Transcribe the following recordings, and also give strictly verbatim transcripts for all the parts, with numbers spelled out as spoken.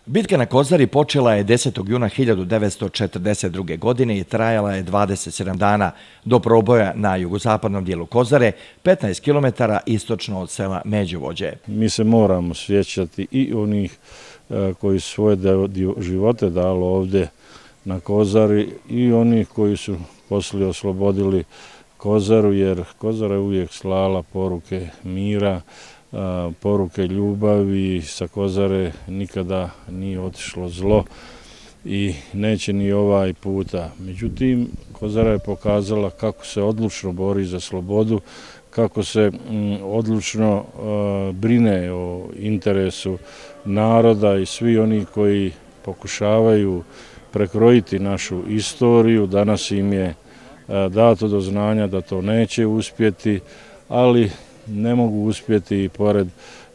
Bitka na Kozari počela je desetog juna hiljadu devetsto četrdeset druge. godine i trajala je dvadeset sedam dana do proboja na jugozapadnom dijelu Kozare, petnaest kilometara istočno od sela Međuvođe. Mi se moramo sjećati i onih koji su svoje živote dali ovdje na Kozari i onih koji su poslije oslobodili Kozaru, jer Kozara je uvijek slala poruke mira, poruke ljubavi. Sa Kozare nikada nije otišlo zlo i neće ni ovaj puta. Međutim, Kozara je pokazala kako se odlučno bori za slobodu, kako se odlučno brine o interesu naroda i svi oni koji pokušavaju prekrojiti našu istoriju. Danas im je dato do znanja da to neće uspjeti, ali ne mogu uspjeti i pored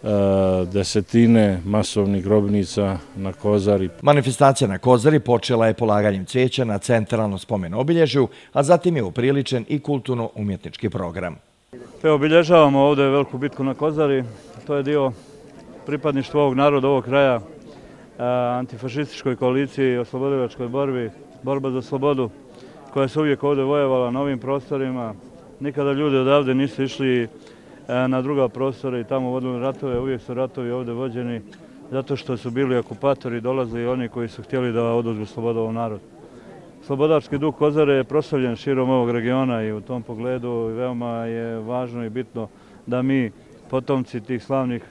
desetine masovnih grobnica na Kozari. Manifestacija na Kozari počela je polaganjem cvijeća na centralnom spomen obilježju, a zatim je upriličen i kulturno-umjetnički program. Obilježavamo ovdje veliku bitku na Kozari. To je dio pripadništva ovog naroda, ovog kraja, antifašističkoj koaliciji, oslobodilačkoj borbi, borba za slobodu, koja se uvijek ovdje vojevala na ovim prostorima. Nikada ljudi odavde nisu išli na druga prostora i tamo vodili ratove. Uvijek su ratovi ovdje vođeni zato što su bili okupatori, dolazili oni koji su htjeli da oduzmu slobodu ovom narodu. Slobodarski duh Kozare je proslavljen širom ovog regiona i u tom pogledu veoma je važno i bitno da mi, potomci tih slavnih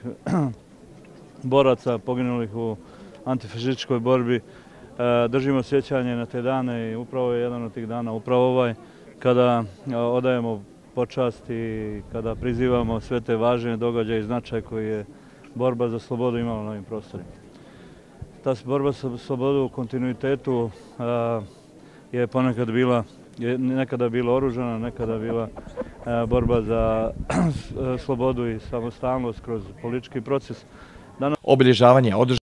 boraca poginulih u antifašističkoj borbi, držimo sjećanje na te dane i upravo je jedan od tih dana, upravo ovaj, kada odajemo počast i kada prizivamo sve te važne događaje i značaj koji je borba za slobodu imala na ovim prostorima. Ta borba za slobodu u kontinuitetu je ponekad bila, je nekada bila oružana, nekada bila borba za slobodu i samostalnost kroz politički proces. Obilježavanje